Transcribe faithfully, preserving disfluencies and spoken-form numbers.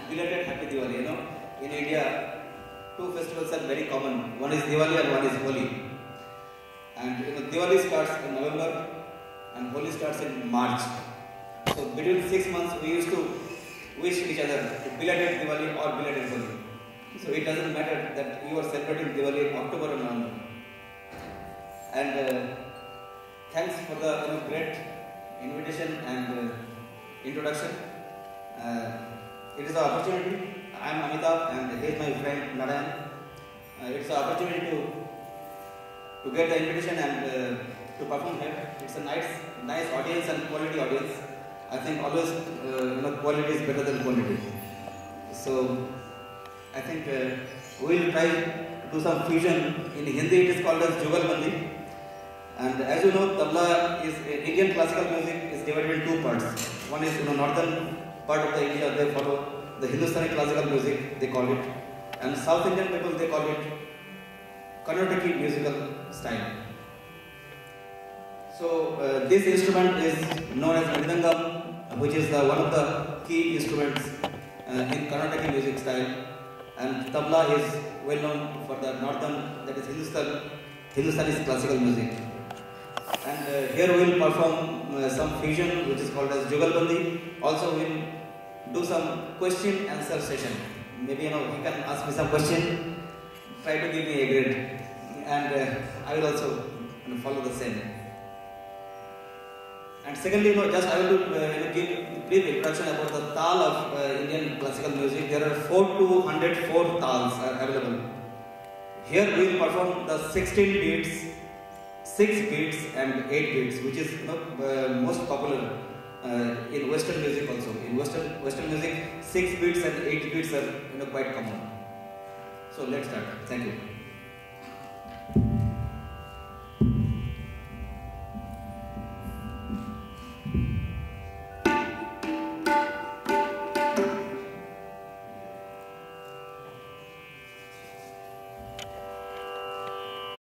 belated Happy Diwali. You know, in India, two festivals are very common. One is Diwali and one is Holi. And you know, Diwali starts in November and Holi starts in March. So between six months, we used to wish each other belated Diwali or belated Holi. So it doesn't matter that we were celebrating Diwali in October or November. And uh, thanks for the you know, great invitation and uh, introduction. Uh, it is an opportunity. I am Amitabh and he is my friend Narayan. Uh, it's an opportunity to to get the invitation and uh, to perform here. It's a nice, nice audience and quality audience. I think always uh, you know quality is better than quantity. So I think uh, we will try to do some fusion. In Hindi, it is called as Jugalbandi. And as you know, tabla is uh, Indian classical music is divided in two parts. One is you know northern part of the India, they follow the Hindustani classical music, they call it, and South Indian people they call it Carnatic musical style. So uh, this instrument is known as Mridangam, which is the one of the key instruments uh, in Carnatic music style, and tabla is well known for the northern, that is Hindustan, Hindustani classical music. And uh, here we will perform uh, some fusion which is called as Jugalbandi. Also we will do some question answer session. Maybe you know you can ask me some question, try to give me a grade, and uh, I will also you know, follow the same. And secondly, you know, just I will uh, you know, give a brief introduction about the tal of uh, Indian classical music. There are four to one hundred four tals are available. Here we will perform the sixteen beats, six beats and eight beats, which is you know, uh, most popular uh, in Western music also. In Western Western music, six beats and eight beats are you know, quite common. So let's start. Thank you.